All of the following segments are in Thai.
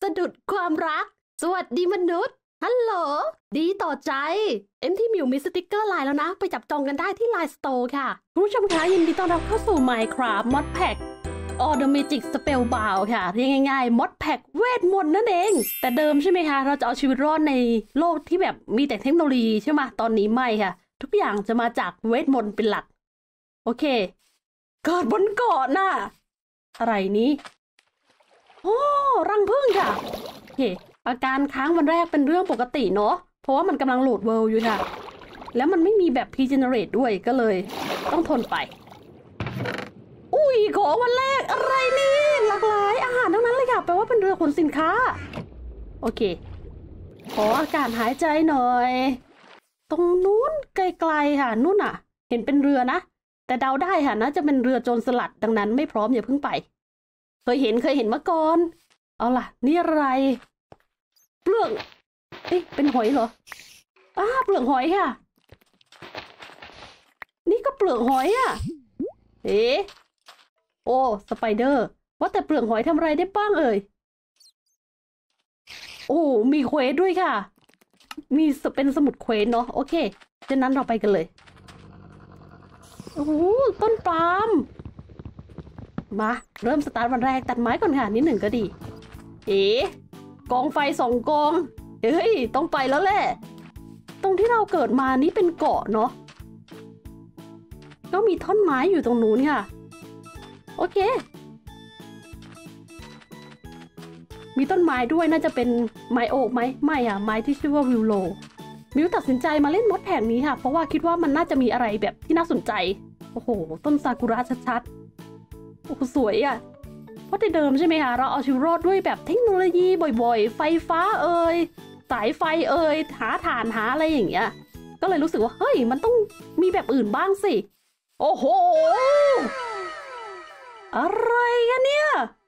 สะดุดความรักสวัสดีมนุษย์ฮัลโหลดีต่อใจที่มิวมีสติกเกอร์ไลน์แล้วนะไปจับจองกันได้ที่ไลน์สโตร์ค่ะคุณผู้ชมคะยินดีต้อนรับเข้าสู่ Minecraft Mod Pack All the Magic Spellbound ค่ะเรียกง่ายๆ Mod Pack เวทมนต์นั่นเองแต่เดิมใช่ไหมคะเราจะเอาชีวิตรอดในโลกที่แบบมีแต่เทคโนโลยีใช่ไหมตอนนี้ไม่ค่ะทุกอย่างจะมาจากเวทมนต์เป็นหลักโอเคเกิดบนเกาะน่ะอะไรนี้โอ้รังผึ้งค่ะโอเคอาการค้างวันแรกเป็นเรื่องปกติเนาะเพราะว่ามันกำลังโหลดเวิลด์อยู่ค่ะแล้วมันไม่มีแบบ Pre-generate ด้วยก็เลยต้องทนไปอุ้ยของวันแรกอะไรนี่หลากหลายอาหารทั้งนั้นเลยค่ะแปลว่าเป็นเรือขนสินค้าโอเคขออากาศหายใจหน่อยตรงนู้นไกลๆค่ะนู่นอ่ะเห็นเป็นเรือนะแต่เดาได้ค่ะน่าจะเป็นเรือโจรสลัดดังนั้นไม่พร้อมอย่าเพิ่งไปเคยเห็นมาก่อนเอาล่ะนี่อะไรเปลือกเอ๊ะเป็นหอยเหรอเปลือกหอยค่ะนี่ก็เปลือกหอยอ่ะเอ๊ะโอ้สไปเดอร์ว่าแต่เปลือกหอยทำอะไรได้บ้างเอ่ยโอ้มีเควสด้วยค่ะมีเป็นสมุดเควสเนาะโอเคฉะนั้นเราไปกันเลยโอ้ต้นปาล์มมาเริ่มสตาร์ทวันแรกตัดไม้ก่อนค่ะนิดหนึ่งก็ดีเอ๊ะกองไฟ2 กองเฮ้ยต้องไปแล้วแหละตรงที่เราเกิดมานี่เป็นเกาะเนาะก็มีท่อนไม้อยู่ตรงนู้นค่ะโอเคมีต้นไม้ด้วยน่าจะเป็นไม้โอ๊กไหมไม่อะไม้ที่ชื่อว่าวิวโลมิวตัดสินใจมาเล่นมดแผงนี้ค่ะเพราะว่าคิดว่ามันน่าจะมีอะไรแบบที่น่าสนใจโอ้โหต้นซากุระชัดๆโอ้โหสวยอะเพราะแต่เดิมใช่ไหมคะเราเอาชีวิตรอดด้วยแบบเทคโนโลยีบ่อยๆไฟฟ้าเอ่ยสายไฟเอ่ยหาถ่านหาอะไรอย่างเงี้ยก็เลยรู้สึกว่าเฮ้ยมันต้องมีแบบอื่นบ้างสิโอ้โหอะไรกันเนี่ย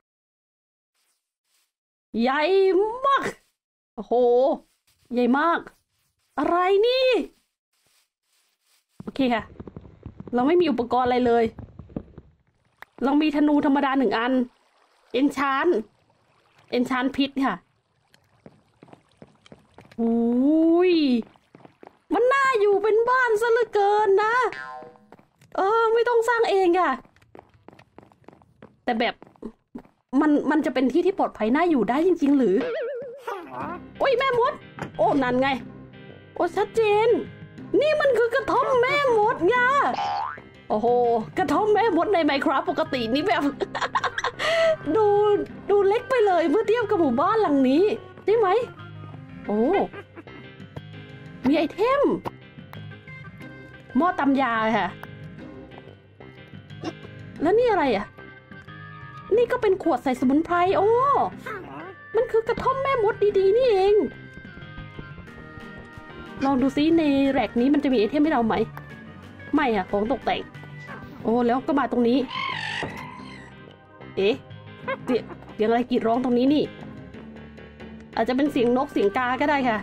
ใหญ่มากโอ้โหใหญ่มากอะไรนี่โอเคค่ะเราไม่มีอุปกรณ์อะไรเลยเรามีธนูธรรมดา1 อันเอนชานพิษค่ะอุ้ยมันน่าอยู่เป็นบ้านซะเหลือเกินนะไม่ต้องสร้างเองค่ะแต่แบบมันจะเป็นที่ที่ปลอดภัยน่าอยู่ได้จริงๆหรือโอ้ยแม่มดโอ้นั่นไงโอ้ชัดเจนนี่มันคือกระท่อมแม่มดไงโอ้โหกระท่อมแม่มดใน Minecraft ปกตินี่แบบ ดูเล็กไปเลยเมื่อเทียบกับหมู่บ้านหลังนี้ใช่ไหมโอ้มีไอเทมหม้อตำยาค่ะแล้วนี่อะไรอ่ะนี่ก็เป็นขวดใส่สมุนไพรโอ้มันคือกระท่อมแม่มดดีๆนี่เองลองดูซิในแร็กนี้มันจะมีไอเทมให้เราไหมไม่อะของตกแต่งโอ้แล้วก็มาตรงนี้เอ๊ะเสียงอะไรกรีดร้องตรงนี้นี่อาจจะเป็นเสียงนกเสียงกาก็ได้ค่ะ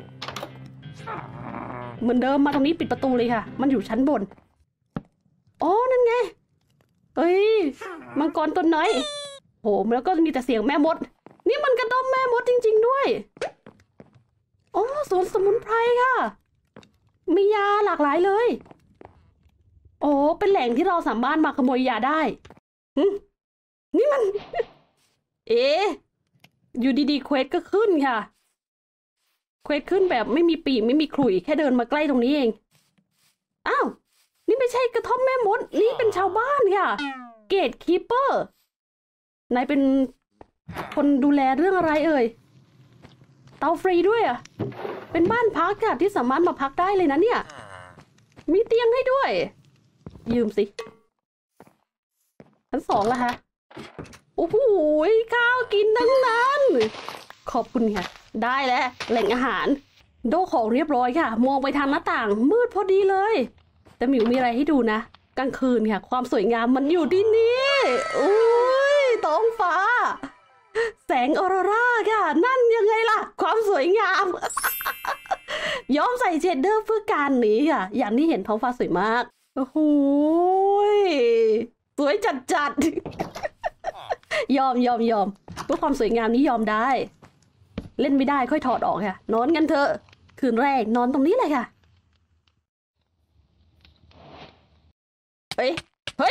เหมือนเดิมมาตรงนี้ปิดประตูเลยค่ะมันอยู่ชั้นบนอ๋อนั่นไงเฮ้ยมังกรตัวน้อยโหแล้วก็มีแต่เสียงแม่มดนี่มันกระท่อมแม่มดจริงๆด้วยโอ้สวนสมุนไพรค่ะมียาหลากหลายเลยโอ้เป็นแหล่งที่เราสามารถมาขโมยยาได้นี่มัน เอ๊ะอยู่ดีๆเควสก็ขึ้นค่ะเควสขึ้นแบบไม่มีปีกไม่มีขลุ่ยแค่เดินมาใกล้ตรงนี้เองอ้าวนี่ไม่ใช่กระท่อมแม่มดนี่เป็นชาวบ้านค่ะเกตคีปเปอร์นายเป็นคนดูแลเรื่องอะไรเอ่ยเตาฟรีด้วยอ่ะเป็นบ้านพักค่ะที่สามารถมาพักได้เลยนะเนี่ยมีเตียงให้ด้วยยืมสิชั้น2แล้วฮะโอ้โหข้าวกินทั้งนั้นขอบคุณค่ะได้แล้วแหล่งอาหารโดของเรียบร้อยค่ะมองไปทางหน้าต่างมืดพอดีเลยแต่หมิวมีอะไรให้ดูนะกลางคืนค่ะความสวยงามมันอยู่ที่นี่อุ้ยท้องฟ้าแสงออโรราค่ะนั่นยังไงล่ะความสวยงาม ย้อมใส่เชดเดอร์เพื่อการนี้ค่ะอย่างที่เห็นท้องฟ้าสวยมากโอ้โหสวยจัด ยอมเพื่อความสวยงามนี้ยอมได้เล่นไม่ได้ค่อยถอดออกค่ะนอนกันเถอะคืนแรกนอนตรงนี้เลยค่ะเฮ้ย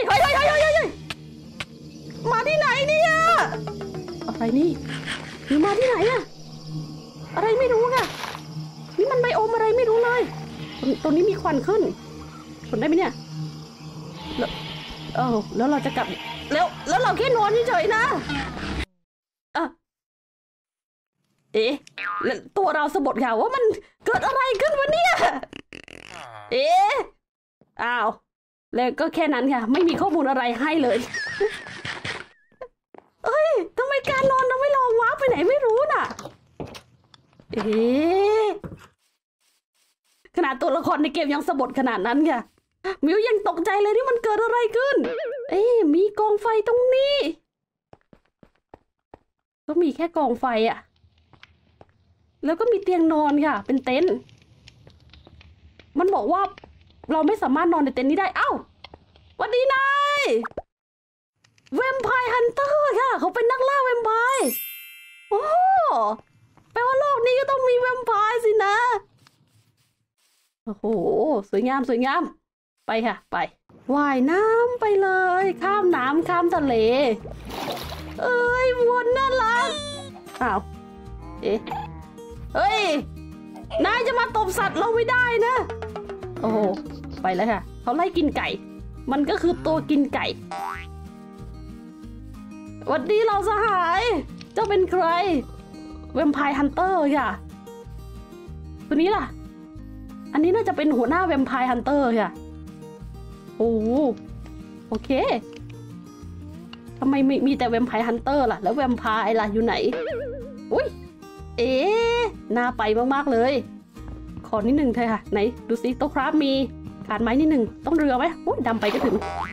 มาที่ไหนเนี่ยอะไรนี่หรือมาที่ไหนอะอะไรไม่รู้ค่ะนี่มันไบโอมอะไรไม่รู้เลยตรงนี้มีควันขึ้นทนได้ไหมเนี่ยแล้วเราจะกลับแล้วเราแค่นอนเฉยๆนะแล้วตัวเราสะบัดค่ะว่ามันเกิดอะไรขึ้นวะเนี่ยอ้าวแล้วก็แค่นั้นค่ะไม่มีข้อมูลอะไรให้เลยเอ้ยทำไมการนอนเราไม่ลองว้าไปไหนไม่รู้น่ะขนาดตัวละครในเกมยังสะบัดขนาดนั้นค่ะมิวยังตกใจเลยที่มันเกิดอะไรขึ้นมีกองไฟตรงนี้ก็มีแค่กองไฟอะแล้วก็มีเตียงนอนค่ะเป็นเต็นท์มันบอกว่าเราไม่สามารถนอนในเต็นท์นี้ได้เอ้าวันดีนายแวมไพร์ฮันเตอร์ค่ะเขาเป็นนักล่าแวมไพร์โอ้แปลว่าโลกนี้ก็ต้องมีแวมไพร์สินะโอ้โหสวยงามไปค่ะไปว่ายน้ำไปเลยข้ามน้ำข้ามทะเลวนน่ารักอ้าวเฮ้ยนายจะมาตบสัตว์เราไม่ได้นะโอ้โหไปแล้วค่ะเขาไล่กินไก่มันก็คือตัวกินไก่หวัดดีเราสหายเจ้าเป็นใครแวมไพร์ฮันเตอร์ค่ะคนนี้ล่ะอันนี้น่าจะเป็นหัวหน้าแวมไพร์ฮันเตอร์ค่ะโอเคทำไมมีแต่แวมไพร์ฮันเตอร์ล่ะแล้วแวมไพร์ล่ะอยู่ไหนอุ้ยน่าไปมากๆเลยขอนิดหนึ่งเถอะค่ะไหนดูสิโต๊ะครับมีขาดไม้นิดหนึ่งต้องเรือไหมดำไปก็ถึง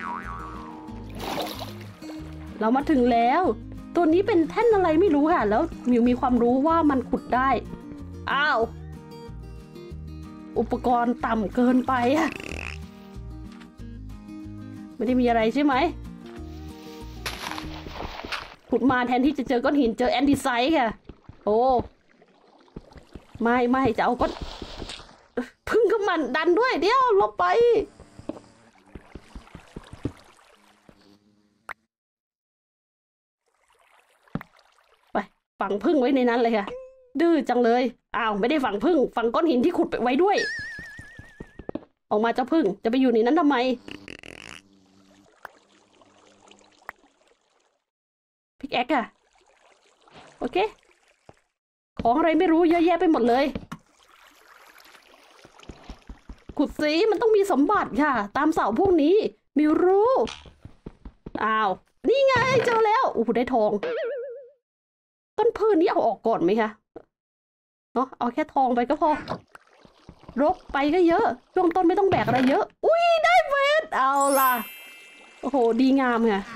เรามาถึงแล้วตัวนี้เป็นแท่นอะไรไม่รู้ค่ะแล้วมิวมีความรู้ว่ามันขุดได้อ้าวอุปกรณ์ต่ำเกินไปอะไม่ได้มีอะไรใช่ไหมขุดมาแทนที่จะเจอก้อนหินเจอแอนติไซต์ค่ะโอ้ไม่จะเอาก้อนพึ่งกับมันดันด้วยเดี๋ยวลบไปฝังพึ่งไว้ในนั้นเลยค่ะดื้อจังเลยอ้าวไม่ได้ฝังพึ่งฝังก้อนหินที่ขุดไปไว้ด้วยออกมาเจ้าพึ่งจะไปอยู่ในนั้นทำไมพิกแอคอะโอเคของอะไรไม่รู้เยอะแยะไปหมดเลยขุดสิมันต้องมีสมบัติค่ะตามเสาพวกนี้มิวรู้อ้าวนี่ไงเจอแล้วโอ้โหได้ทองต้นพืชนี้เอาออกก่อนไหมคะเนาะเอาแค่ทองไปก็พอรกไปก็เยอะช่วงต้นไม่ต้องแบกอะไรเยอะอุ้ยได้เวทเอาล่ะโอ้โหดีงามค่ะ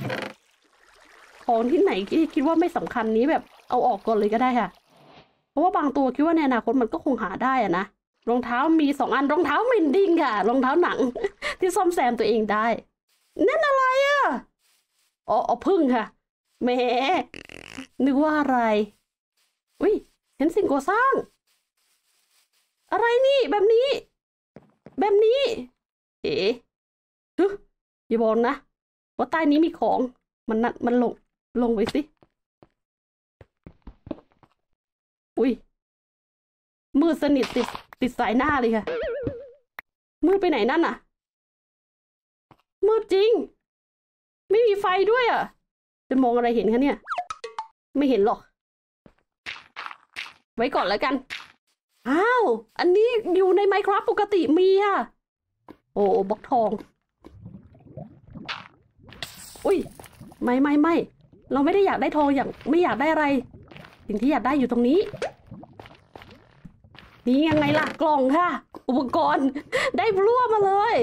ของที่ไหนคิดว่าไม่สำคัญนี้แบบเอาออกก่อนเลยก็ได้ค่ะเพราะว่าบางตัวคิดว่าในอนาคตมันก็คงหาได้อะนะรองเท้ามี2 อันรองเท้าเมนดิ้งค่ะรองเท้าหนัง ที่ซ่อมแซมตัวเองได้นั่นอะไรอะเอาพึ่งค่ะแหมนึกว่าอะไรอุ้ยเห็นสิ่งก่อสร้างอะไรนี่แบบนี้อย่าบอกนะว่าใต้นี้มีของมันลงไปสิอุ้ยมืดสนิทติดสายหน้าเลยค่ะมืดไปไหนนั่นน่ะมืดจริงไม่มีไฟด้วยอ่ะจะมองอะไรเห็นคะเนี่ยไม่เห็นหรอกไว้ก่อนแล้วกันอ้าวอันนี้อยู่ใน Minecraft ปกติมีค่ะโอ้บล็อกทองอุ้ยไม่เราไม่ได้อยากได้ทองอย่างไม่อยากได้อะไรสิ่งที่อยากได้อยู่ตรงนี้นี่ยังไงล่ะกล่องค่ะอุปกรณ์ได้รั่วมาเลย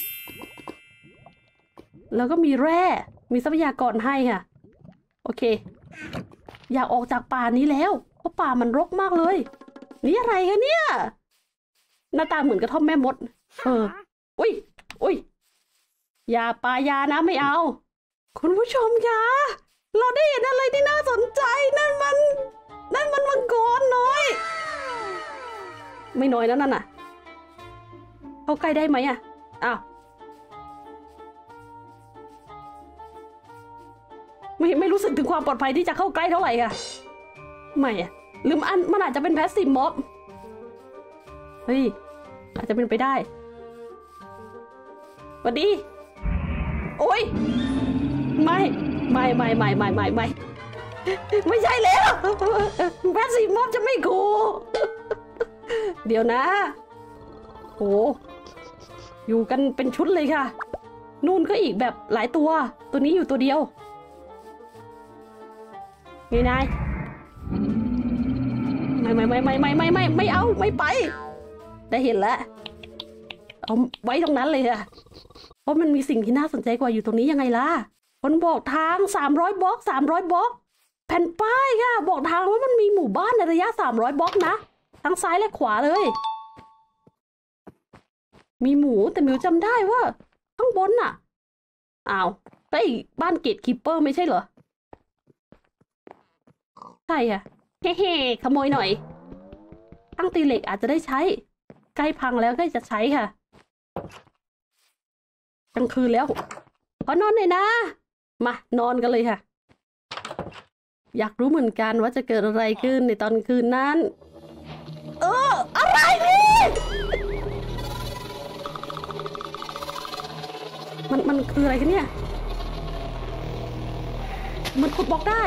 แล้วก็มีแร่มีทรัพยากรให้ค่ะโอเคอยากออกจากป่านี้แล้วเพราะป่ามันรกมากเลยนี่อะไรคะเนี่ยหน้าตาเหมือนกระท่อมแม่มดอุ้ยอย่าปายานะไม่เอาคุณผู้ชมคะเราได้เห็นอะไรที่น่าสนใจนั่นมันมังกรไม่น้อยแล้วนั่นน่ะเข้าใกล้ได้ไหมอ่ะอ้าวไม่รู้สึกถึงความปลอดภัยที่จะเข้าใกล้เท่าไหร่ค่ะไม่อ่ะหรือมันอาจจะเป็นแพสซีฟม็อบเฮ้ยอาจจะเป็นไปได้สวัสดีโอ้ยไม่ใช่แล้วแพสซีฟม็อบจะไม่คูเดี๋ยวนะโอ้อยู่กันเป็นชุดเลยค่ะนู่นก็อีกแบบหลายตัวนี้อยู่ตัวเดียวไงนายไม่เอาไม่ไปได้เห็นแล้วเอาไว้ตรงนั้นเลยค่ะเพราะมันมีสิ่งที่น่าสนใจกว่าอยู่ตรงนี้ยังไงล่ะคนบอกทาง300 บล็อกแผ่นป้ายค่ะบอกทางว่ามันมีหมู่บ้านในระยะ300 บล็อกนะทั้งซ้ายและขวาเลยมีหมูแต่มิวจำได้ว่าข้างบนน่ะอ้าวก็อีกบ้านเกตคีปเปอร์ไม่ใช่เหรอใช่อ่ะเฮ้ขโมยหน่อยตั้งตีเหล็กอาจจะได้ใช้ใกล้พังแล้วใกล้จะใช้ค่ะกลางคืนแล้วขอนอนหน่อยนะมานอนกันเลยค่ะอยากรู้เหมือนกันว่าจะเกิดอะไรขึ้นในตอนคืนนั้นอะไรนี่มันคืออะไรกันเนี่ยมันขุดบล็อกได้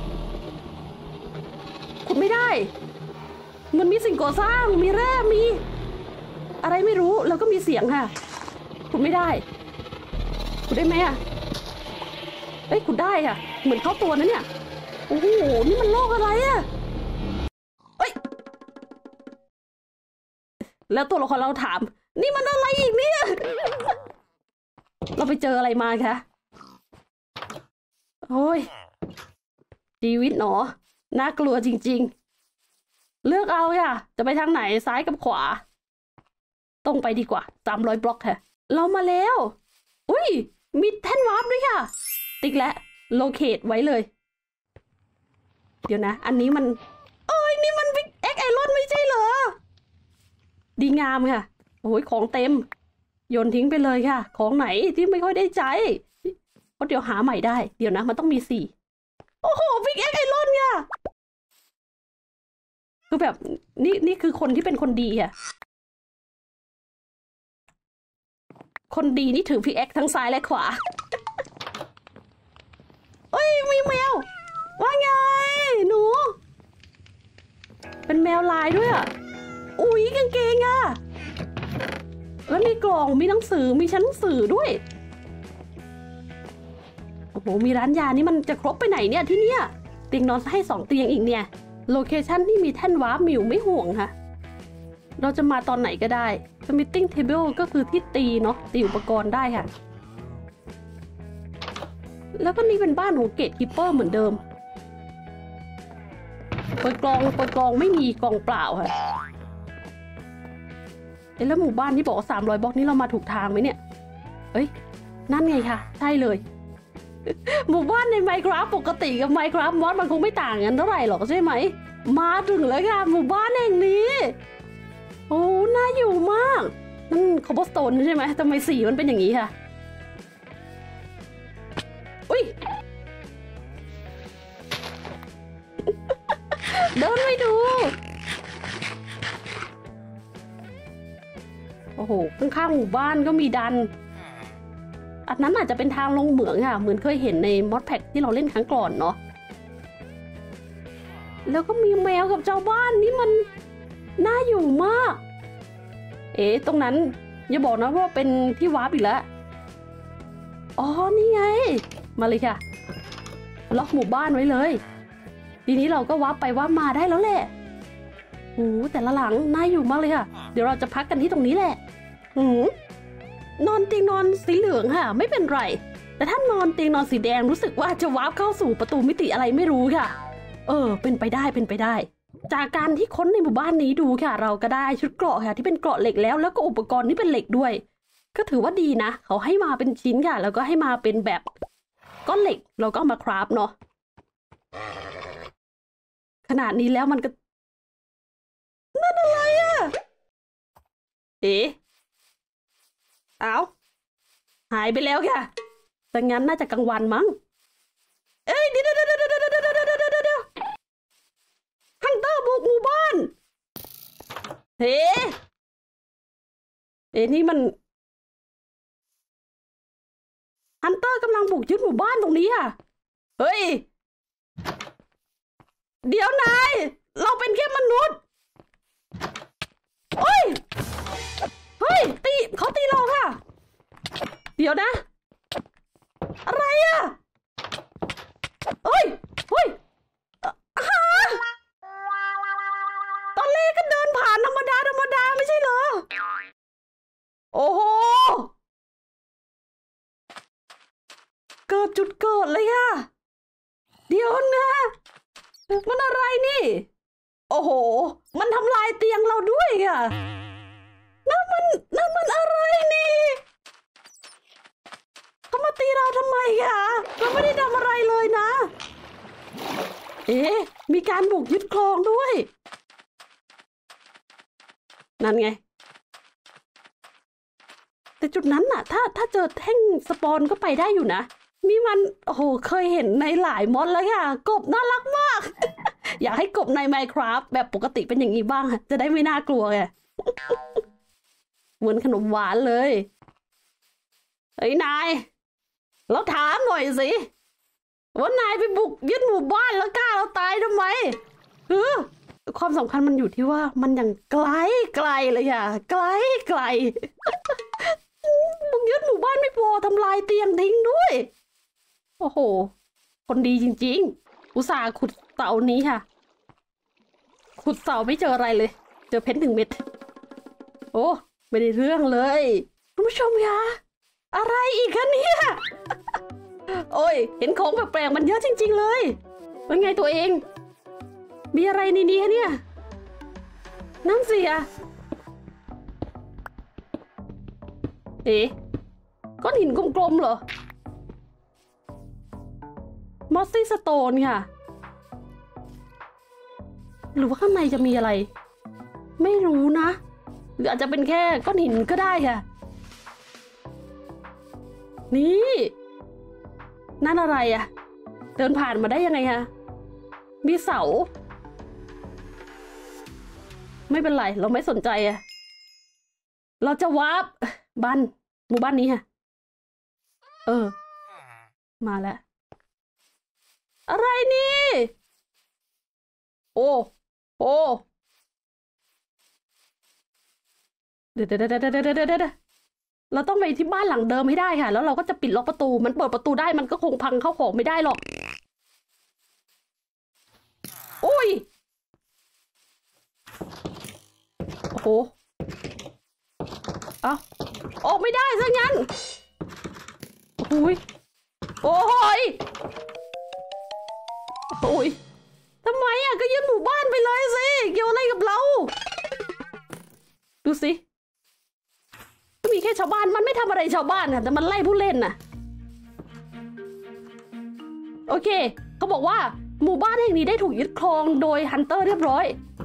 ขุดไม่ได้มันมีสิ่งก่อสร้างมีแร่มีอะไรไม่รู้แล้วก็มีเสียงค่ะขุดไม่ได้ขุดได้ไหมอ่ะเอ้ยขุดได้ค่ะเหมือนเข้าตัวนะเนี่ยโอ้โหนี่มันโลกอะไรอ่ะเอ้ยแล้วตัวละครเราถามนี่มันอะไรอีกเนี่ยเราไปเจออะไรมาคะโอ้ยชีวิตหนอน่ากลัวจริงๆเลือกเอาค่ะจะไปทางไหนซ้ายกับขวาตรงไปดีกว่า300 บล็อกค่ะเรามาแล้วอุ้ยมีแท่นวาร์ปด้วยค่ะติ๊กและโลเคทไว้เลยเดี๋ยวนะอันนี้มันนี่มันวิกเอ็กไอรอนไม่ใช่เหรอดีงามค่ะโอ้ยของเต็มโยนทิ้งไปเลยค่ะของไหนที่ไม่ค่อยได้ใจเพราะเดี๋ยวหาใหม่ได้เดี๋ยวนะมันต้องมี4โอ้โหวิกเอ็กไอรอนค่ะคือแบบนี่คือคนที่เป็นคนดีค่ะคนดีนี่ถือพิกแอคทั้งซ้ายและขวาเอ้ยมีแมวว่าไงหนูเป็นแมวลายด้วยอ่ะอุ๊ยกางเกงอ่ะแล้วมีกล่องมีหนังสือมีชั้นหนังสือด้วยโอ้โหมีร้านยานี่มันจะครบไปไหนเนี่ยที่เนี่ยเตียงนอนให้2 เตียงอีกเนี่ยโลเคชั่นที่มีแท่นวาร์ปมิวไม่ห่วงค่ะเราจะมาตอนไหนก็ได้ Meeting Table ก็คือที่ตีเนาะตีอุปกรณ์ได้ค่ะแล้วก็นี่เป็นบ้านของเกตคีปเปอร์เหมือนเดิมเปิดกล่องไม่มีกล่องเปล่าค่ะแล้วหมู่บ้านที่บอกว่า300 บล็อกนี้เรามาถูกทางไหมเนี่ยเอ้ยนั่นไงค่ะใช่เลยหมู่บ้านใน Minecraft ปกติกับ Minecraft มอดมันคงไม่ต่างกันเท่าไหร่หรอกใช่ไหมมาถึงแล้วค่ะหมู่บ้านแห่งนี้โอ้น่าอยู่มากนั่นคอบเบอร์สโตนใช่ไหมทำไมสีมันเป็นอย่างนี้ค่ะอุ้ย เดินไปดูโอ้โหข้างๆหมู่บ้านก็มีดันอันนั้นอาจจะเป็นทางลงเหมืองค่ะเหมือนเคยเห็นในมอดแพ็กที่เราเล่นครั้งก่อนเนาะแล้วก็มีแมวกับเจ้าบ้านนี่มันน่าอยู่มากตรงนั้นอย่าบอกนะว่าเป็นที่วาร์ปอีกแล้วอ๋อนี่ไงมาเลยค่ะล็อกหมู่บ้านไว้เลยทีนี้เราก็วาร์ปไปวาร์ปมาได้แล้วแหละโอ้แต่ละหลังน่าอยู่มากเลยค่ะเดี๋ยวเราจะพักกันที่ตรงนี้แหละนอนเตียงนอนสีเหลืองค่ะไม่เป็นไรแต่ถ้านอนเตียงนอนสีแดงรู้สึกว่าจะวาร์ปเข้าสู่ประตูมิติอะไรไม่รู้ค่ะเป็นไปได้จากการที่ค้นในหมู่บ้านนี้ดูค่ะเราก็ได้ชุดเกราะค่ะที่เป็นเกราะเหล็กแล้วก็อุปกรณ์ที่เป็นเหล็กด้วยก็ถือว่าดีนะเขาให้มาเป็นชิ้นค่ะแล้วก็ให้มาเป็นแบบก้อนเหล็กเราก็เอามาคราฟเนาะขนาดนี้แล้วมันก็นั่นอะไรอะเอ๊ะเอาหายไปแล้วค่ะแต่งั้นน่าจะกลางวันมั้งเอ้ยเดี๋ยวฮันเตอร์บุกหมู่บ้านเฮ้นี่มันฮันเตอร์กำลังบุกยึดหมู่บ้านตรงนี้ค่ะเฮ้ยเดี๋ยวนายเราเป็นแค่มนุษย์เฮ้ยเขาตีเราค่ะเดี๋ยวนะอะไรอ่ะเฮ้ยตอนแรกก็เดินผ่านธรรมดาไม่ใช่เหรอโอ้โหเกิดจุดเกิดเลยค่ะเดี๋ยวนะมันอะไรนี่โอ้โหมันทำลายเตียงเราด้วยค่ะนั่นมันอะไรนี่เขามาตีเราทำไมคะเราไม่ได้ทำอะไรเลยนะมีการบุกยึดครองด้วยนั่นไงแต่จุดนั้นน่ะถ้าเจอแท่งสปอนก็ไปได้อยู่นะนี่มันโอ้โหเคยเห็นในหลายมอดแล้วค่ะกบน่ารักมาก อยากให้กบใน Minecraft แบบปกติเป็นอย่างนี้บ้างค่ะจะได้ไม่น่ากลัวไง เหมือนขนมหวานเลยเฮ้ยนายเราถามหน่อยสิว่านายไปบุกยึดหมู่บ้านแล้วกล้าเราตายทำไมความสำคัญมันอยู่ที่ว่ามันยังไกลเลยค่ะไกล บุกยึดหมู่บ้านไม่พอทำลายเตียงทิ้งด้วยโอ้โหคนดีจริงๆอุตส่าห์ขุดเสานี้ค่ะขุดเสาไม่เจออะไรเลยเจอเพชร1 เม็ดโอ้ไม่ได้เรื่องเลยคุณผู้ชมคะอะไรอีกคะเนี่ยโอ้ยเห็นของแปลกๆมันเยอะจริงๆเลยเป็นไงตัวเองมีอะไรในนี้คะเนี่ยน้ำเสียก้อนหินกลมๆเหรอมอสซี่สโตนค่ะหรือว่าข้างในจะมีอะไรไม่รู้นะหรืออาจจะเป็นแค่ก้อนหินก็ได้ค่ะนี่นั่นอะไรอะเดินผ่านมาได้ยังไงคะมีเสาไม่เป็นไรเราไม่สนใจอะเราจะวาร์ปหมู่บ้านนี้ค่ะมาแล้วอะไรนี่โอ้เดี๋ยวเราต้องไปที่บ้านหลังเดิมให้ได้ค่ะแล้วเราก็จะปิดล็อกประตูมันเปิดประตูได้มันก็คงพังเข้าของไม่ได้หรอกโอ้ยโอ้โหเอาออกไม่ได้ซะงั้นโอ้ยทำไมอ่ะก็ยึดหมู่บ้านไปเลยสิเกี่ยวอะไรกับเราดูสิก็มีแค่ชาวบ้านมันไม่ทำอะไรชาวบ้านค่ะแต่มันไล่ผู้เล่นน่ะโอเคเขาบอกว่าหมู่บ้านแห่งนี้ได้ถูกยึดครองโดยฮันเตอร์เรียบร้อย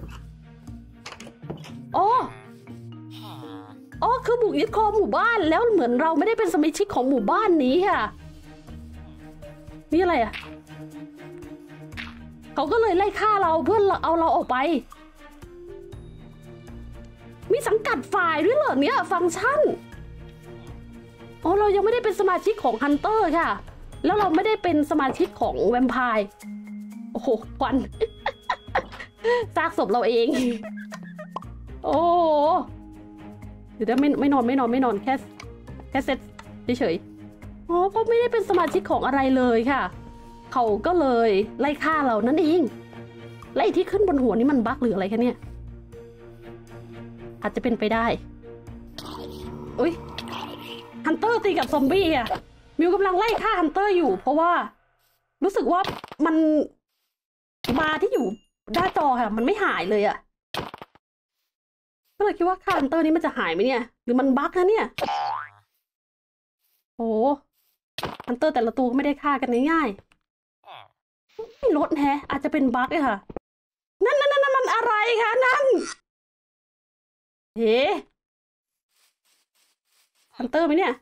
คือบุกยึดครองหมู่บ้านแล้วเหมือนเราไม่ได้เป็นสมาชิกของหมู่บ้านนี้ค่ะนี่อะไรอ่ะเขาก็เลยไล่ฆ่าเราเพื่อเอาเราออกไปมีสังกัดฝ่ายด้วยเหรอเนี่ยฟังก์ชันเรายังไม่ได้เป็นสมาชิกของฮันเตอร์ค่ะแล้วเราไม่ได้เป็นสมาชิกของแวมไพร์โอ้โหควัน ซากศพเราเองโอ้เดี๋ยวไม่นอนแค่เซ็ตเฉยๆเพราะไม่ได้เป็นสมาชิกของอะไรเลยค่ะเขาก็เลยไล่ฆ่าเรานั่นเองและไอ้ที่ขึ้นบนหัวนี่มันบั๊กหรืออะไรคะเนี่ยอาจจะเป็นไปได้อุ๊ยฮันเตอร์ตีกับซอมบี้อ่ะมิวกำลังไล่ฆ่าฮันเตอร์อยู่เพราะว่ารู้สึกว่ามันมาที่อยู่หน้าจอค่ะมันไม่หายเลยอ่ะก็เลยคิดว่าฆ่าฮันเตอร์นี้มันจะหายไหมเนี่ยหรือมันบั๊กนะเนี่ยโอ้ฮันเตอร์แต่ละตัวก็ไม่ได้ฆ่ากันง่ายๆไม่ลดแฮะอาจจะเป็นบั๊กเลยค่ะนั่นมันอะไรคะนั่นฮันเตอร์ไหมเนี่ย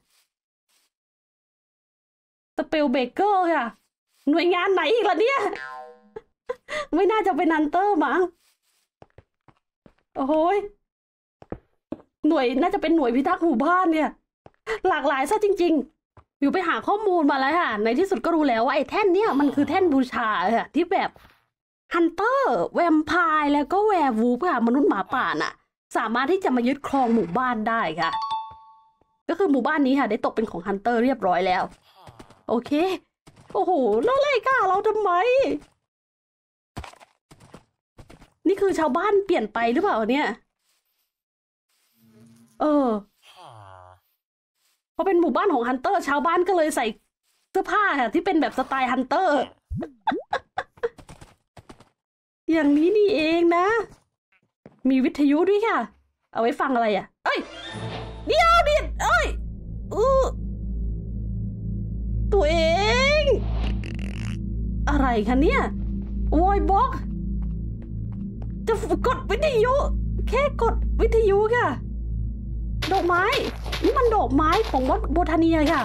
สเปลเบเกอร์ค่ะหน่วยงานไหนอีกล่ะเนี่ยไม่น่าจะเป็นฮันเตอร์มั้งโอ้โหหน่วยน่าจะเป็นหน่วยพิทักษ์หมู่บ้านเนี่ยหลากหลายซะจริงๆอยู่ไปหาข้อมูลมาแล้วค่ะในที่สุดก็รู้แล้วว่าไอ้แท่นเนี่ยมันคือแท่นบูชาค่ะที่แบบฮันเตอร์แวมไพร์แล้วก็แวร์วูฟค่ะมนุษย์หมาป่าน่ะสามารถที่จะมายึดครองหมู่บ้านได้ค่ะก็คือหมู่บ้านนี้ค่ะได้ตกเป็นของฮันเตอร์เรียบร้อยแล้วโอเคโอ้โหแล้วไล่ฆ่าเราทำไมนี่คือชาวบ้านเปลี่ยนไปหรือเปล่าเนี่ยพอเป็นหมู่บ้านของฮันเตอร์ชาวบ้านก็เลยใส่เสื้อผ้าค่ะที่เป็นแบบสไตล์ฮันเตอร์อย่างนี้นี่เองนะมีวิทยุด้วยค่ะเอาไว้ฟังอะไรอ่ะเอ้ยเดี๋ยวดิเอ้ยตัวเองอะไรคะเนี่ยโวยบ็อกจะกดวิทยุแค่กดวิทยุค่ะดอกไม้นี่มันดอกไม้ของวัดโบทาเนียค่ะ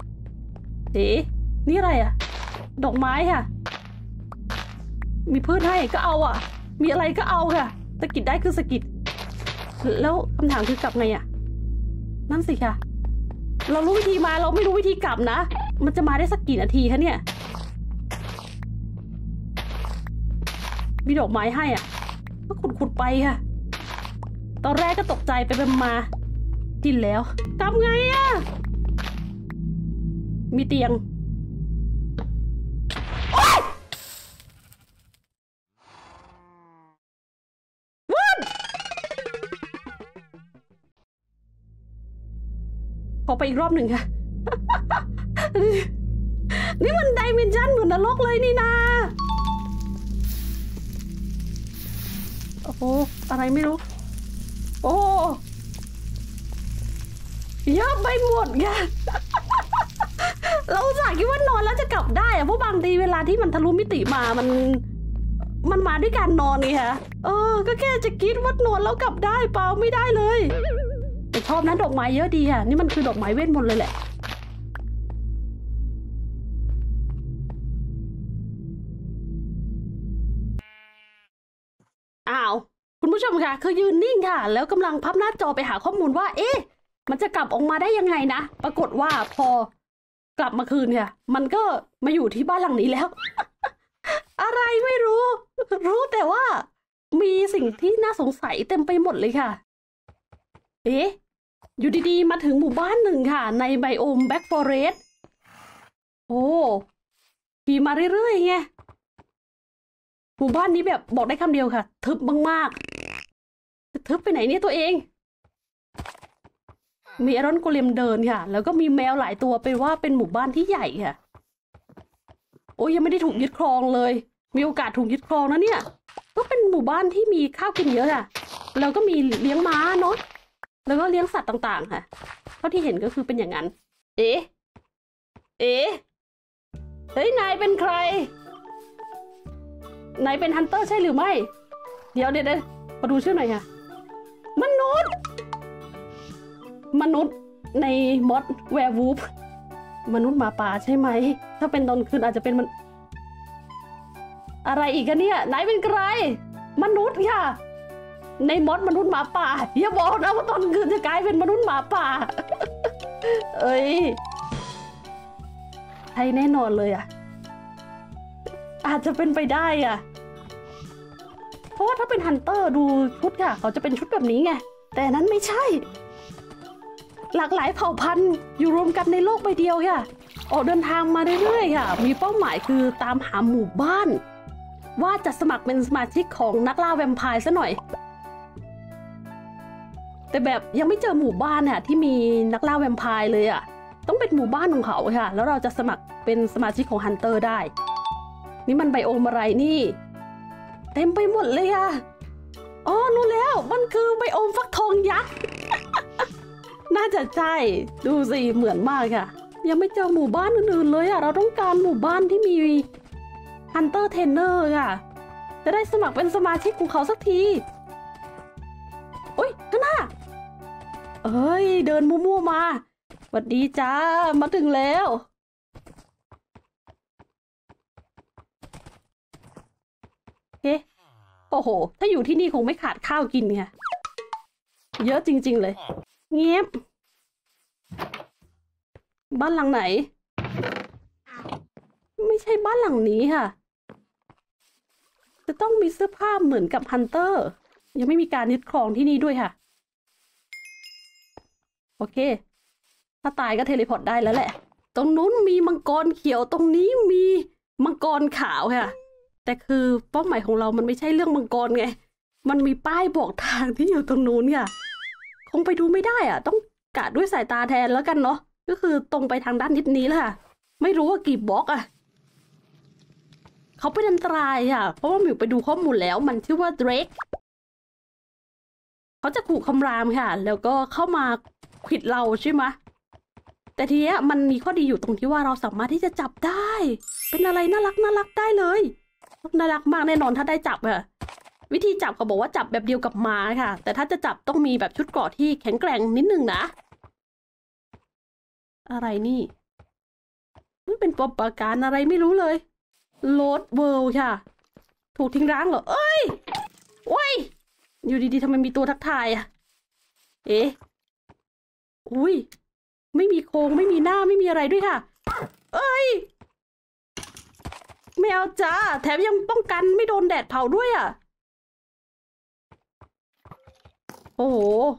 นี่อะไรอ่ะดอกไม้ค่ะมีพืชให้ก็เอาอ่ะมีอะไรก็เอาค่ะสกิดได้คือสกิดแล้วคำถามคือกลับไงอ่ะนั่นสิค่ะเรารู้วิธีมาเราไม่รู้วิธีกลับนะมันจะมาได้สักกี่นาทีคะเนี่ยมีดอกไม้ให้อ่ะก็ขุดไปค่ะตอนแรกก็ตกใจไปมากินแล้วกลับไงอ่ะมีเตียงขอไปอีกรอบหนึ่งค่ะ นี่มันไดเมนชั่นเหมือนนรกเลยนี่นาโอ้โหอะไรไม่รู้โอ้เยอะไปหมดไง เราอุตส่าห์คิดว่านอนแล้วจะกลับได้อะเพราะบางทีเวลาที่มันทะลุมิติมามันมาด้วยการนอนไงคะก็แค่จะคิดว่านอนแล้วกลับได้เปล่าไม่ได้เลยแต่ชอบนะดอกไม้เยอะดีค่ะนี่มันคือดอกไม้เวทมนต์เลยแหละอ้าวคุณผู้ชมค่ะคือยืนนิ่งค่ะแล้วกำลังพับหน้าจอไปหาข้อมูลว่ามันจะกลับออกมาได้ยังไงนะปรากฏว่าพอกลับมาคืนค่ะมันก็มาอยู่ที่บ้านหลังนี้แล้ว อะไรไม่รู้แต่ว่ามีสิ่งที่น่าสงสัยเต็มไปหมดเลยค่ะอยู่ดีๆมาถึงหมู่บ้านหนึ่งค่ะในไบโอมแบ็กฟอเรสต์โอ้ขี่มาเรื่อยๆไงหมู่บ้านนี้แบบบอกได้คำเดียวค่ะทึบมากๆทึบไปไหนเนี่ยตัวเองมีไอรอนโกเลมเดินค่ะแล้วก็มีแมวหลายตัวเป็นว่าเป็นหมู่บ้านที่ใหญ่ค่ะโอ้ยยังไม่ได้ถูกยึดครองเลยมีโอกาสถูกยึดครองนะเนี่ยก็เป็นหมู่บ้านที่มีข้าวกินเยอะค่ะแล้วก็มีเลี้ยงม้าเนาะแล้วก็เลี้ยงสัตว์ต่างๆค่ะเท่าที่เห็นก็คือเป็นอย่างนั้นเฮ้ยนายเป็นใครนายเป็นฮันเตอร์ใช่หรือไม่เดี๋ยวมาดูชื่อหน่อยค่ะมนุษย์ในมอดแวร์วูฟมนุษย์หมาป่าใช่ไหมถ้าเป็นตอนคืนอาจจะเป็นอะไรอีกกันเนี่ยนายเป็นใครมนุษย์ค่ะในมอดมนุษย์หมาป่าอย่าบอกนะว่าตอนคืนจะกลายเป็นมนุษย์หมาป่า ใช่แน่นอนเลยอ่ะอาจจะเป็นไปได้อ่ะเพราะว่าถ้าเป็นฮันเตอร์ดูชุดค่ะเขาจะเป็นชุดแบบนี้ไงแต่นั้นไม่ใช่หลากหลายเผ่าพันธุ์อยู่รวมกันในโลกใบเดียวค่ะออกเดินทางมาเรื่อยๆค่ะมีเป้าหมายคือตามหาหมู่บ้านว่าจะสมัครเป็นสมาชิกของนักล่าแวมไพร์ซะหน่อยแต่แบบยังไม่เจอหมู่บ้านเนี่ยที่มีนักล่าแวมไพร์เลยอ่ะต้องเป็นหมู่บ้านของเขาค่ะแล้วเราจะสมัครเป็นสมาชิกของฮันเตอร์ได้นี่มันไบโอมอะไรนี่เต็มไปหมดเลยค่ะอ๋อรู้แล้วมันคือไบโอมฟักทองยักษ์ น่าจะใช่ดูสิเหมือนมากค่ะยังไม่เจอหมู่บ้านอื่นๆเลยอ่ะเราต้องการหมู่บ้านที่มีฮันเตอร์เทรนเนอร์ค่ะจะได้สมัครเป็นสมาชิกของเขาสักทีโอ๊ยข้างหน้าเดินมั่วๆมาสวัสดีจ้ามาถึงแล้วเฮ้โอ้โหถ้าอยู่ที่นี่คงไม่ขาดข้าวกินค่ะเยอะจริงๆเลยเงียบบ้านหลังไหนไม่ใช่บ้านหลังนี้ค่ะจะต้องมีเสื้อผ้าเหมือนกับฮันเตอร์ยังไม่มีการยึดครองที่นี่ด้วยค่ะโอเคถ้าตายก็เทเลพอร์ตได้แล้วแหละตรงนู้นมีมังกรเขียวตรงนี้มีมังกรขาวค่ะแต่คือเป้าหมายของเรามันไม่ใช่เรื่องมังกรไงมันมีป้ายบอกทางที่อยู่ตรงนู้นค่ะคงไปดูไม่ได้อ่ะต้องกะด้วยสายตาแทนแล้วกันเนาะก็คือตรงไปทางด้านทิศนี้แหละค่ะไม่รู้ว่ากี่บล็อกอ่ะเขาเป็นอันตรายค่ะเพราะว่าหมิวไปดูข้อมูลแล้วมันชื่อว่าเดรกเขาจะขู่คำรามค่ะแล้วก็เข้ามาขวิดเราใช่ไหมแต่ทีเนี้ยมันมีข้อดีอยู่ตรงที่ว่าเราสามารถที่จะจับได้เป็นอะไรน่ารักได้เลยน่ารักมากแน่นอนถ้าได้จับอะวิธีจับเขาบอกว่าจับแบบเดียวกับม้าค่ะแต่ถ้าจะจับต้องมีแบบชุดเกราะที่แข็งแกร่งนิดนึงนะอะไรนี่มันเป็นปมประการอะไรไม่รู้เลยโลดเวิลด์ค่ะถูกทิ้งร้างเหรอเอ้ยโอ้ยอยู่ดีๆทำไมมีตัวทักทายอะเอ๊ะอุ้ยไม่มีโครงไม่มีหน้าไม่มีอะไรด้วยค่ะเอ้ยไม่เอาจ้าแถมยังป้องกันไม่โดนแดดเผาด้วยอ่ะโอ้โห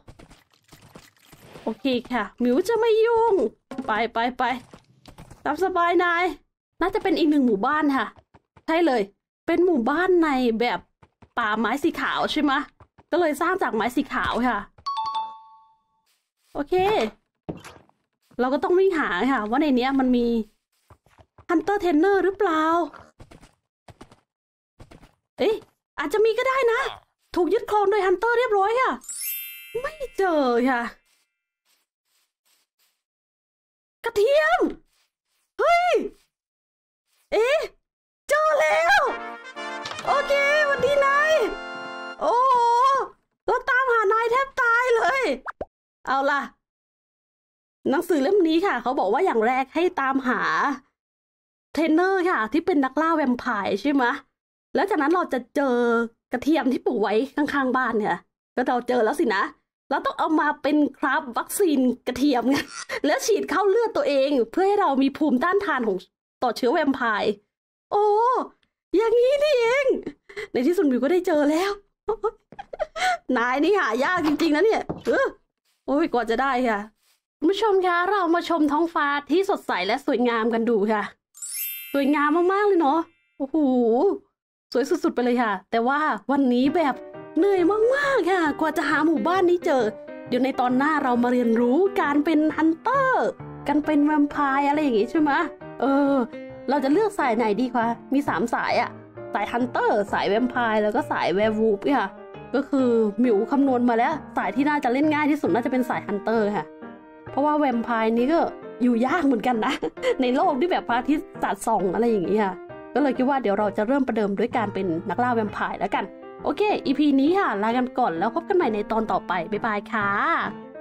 โอเคค่ะหมิวจะไม่ยุ่งไปตามสบายนายน่าจะเป็นอีกหนึ่งหมู่บ้านค่ะใช่เลยเป็นหมู่บ้านในแบบป่าไม้สีขาวใช่ไหมก็เลยสร้างจากไม้สีขาวค่ะโอเคเราก็ต้องวิ่งหาค่ะว่าในนี้มันมีฮันเตอร์เทรนเนอร์หรือเปล่าเอ๊ะอาจจะมีก็ได้นะถูกยึดครองโดยฮันเตอร์เรียบร้อยค่ะไม่เจอค่ะกระเทียมเฮ้ยเอ๊ะเจอแล้วโอเคสวัสดีนายโอ้โหเราตามหานายแทบตายเลยเอาล่ะหนังสือเล่มนี้ค่ะเขาบอกว่าอย่างแรกให้ตามหาเทรนเนอร์ค่ะที่เป็นนักล่าแวมไพร์ใช่ไหมแล้วจากนั้นเราจะเจอกระเทียมที่ปลูกไว้ข้างๆบ้านเนี่ยก็เราเจอแล้วสินะเราต้องเอามาเป็นครับวัคซีนกระเทียมไงแล้วฉีดเข้าเลือดตัวเองเพื่อให้เรามีภูมิต้านทานของต่อเชื้อแวมไพร์โอ้อย่างนี้นี่เองในที่สุดมิวก็ได้เจอแล้วนายนี่หายากจริงๆนะเนี่ยโอ้ยกว่าจะได้ค่ะคุณผู้ชมคะเรามาชมท้องฟ้าที่สดใสและสวยงามกันดูค่ะสวยงามมากๆเลยเนาะโอ้โหสวยสุดๆไปเลยค่ะแต่ว่าวันนี้แบบเหนื่อยมากๆค่ะกว่าจะหาหมู่บ้านนี้เจอเดี๋ยวในตอนหน้าเรามาเรียนรู้การเป็นฮันเตอร์การเป็นแวมไพร์อะไรอย่างงี้ใช่ไหมเราจะเลือกสายไหนดีคะมี3 สายอะสายฮันเตอร์สายแวมไพร์แล้วก็สายแวร์วูฟค่ะก็คือหมิวคำนวณมาแล้วสายที่น่าจะเล่นง่ายที่สุดน่าจะเป็นสายฮันเตอร์ค่ะเพราะว่าแวมไพร์นี้ก็อยู่ยากเหมือนกันนะ ในโลกที่แบบพระอาทิตย์สาดส่องอะไรอย่างนี้ค่ะก็เลยคิดว่าเดี๋ยวเราจะเริ่มประเดิมด้วยการเป็นนักล่าแวมไพร์แล้วกันโอเค EP นี้ค่ะลากันก่อนแล้วพบกันใหม่ในตอนต่อไปบ๊ายบายค่ะ